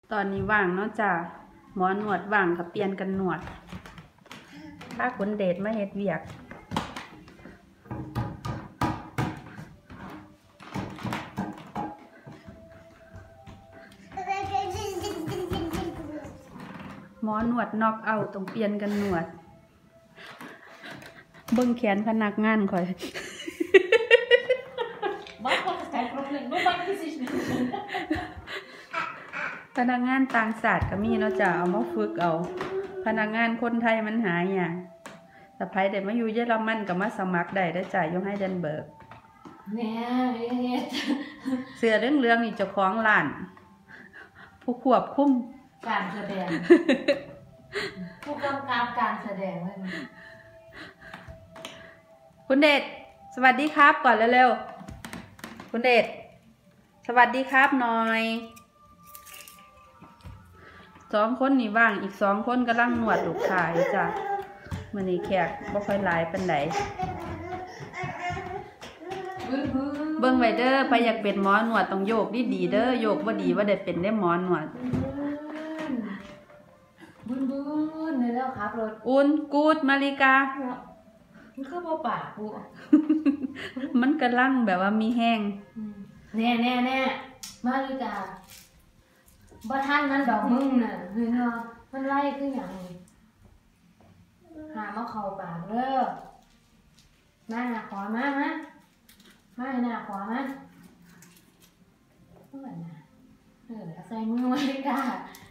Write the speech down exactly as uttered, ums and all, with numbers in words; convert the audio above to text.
ตอนนี้ว่างเนาะจ้ะหมอหนวดว่างกับเปลี่ยนกันหนวดถ้าคนเดทมาเฮ็ดเวียกหมอหนวดนอกเอาต้องเปลี่ยนกันหนวดเบิ่งแขนพนักงานข่อยพนักงานต่างชาติก็มีเนาะจ้ะเอามาฝึกเอาพนักงานคนไทยมันหายอย่างแต่ไผได้มาอยู่เยอรมันก็มาสมัครได้ได้จ่ายอยู่ให้เดนเบิร์กแม่เสื้อเรื่องเรื่องนี่เจ้าของร้านผู้ควบคุมการแสดงผู้กำกับการแสดงเลยคุณเดชสวัสดีครับก่อนเร็วๆคุณเดชสวัสดีครับหน่อยสองคนนี่ว่างอีกสองคนกำลังหนวดลูกค้าอยู่จ้ะมื้อนี้แขกบ่ค่อยหลายปานใดเบิ่งไว้เด้อไปอยากเป็นหมอหนวดต้องโยกดีๆเด้อโยกบ่ดีว่าได้เป็นได้หมอหนวดบุญบุญเลยแล้วครับรถอุ่นกูดมาริกามันคือบ่ปากกูมันกำลังแบบว่ามีแห้งแน่แน่แน่มาริกาบ่ทันนั้นดอกมึงน่ะเห็นบ่มันไล่คือหยังหามาเข้าปากเด้อมาหน้าขวามามามาให้หน้าขวามาเออน่ะเออใส่มือมาริกา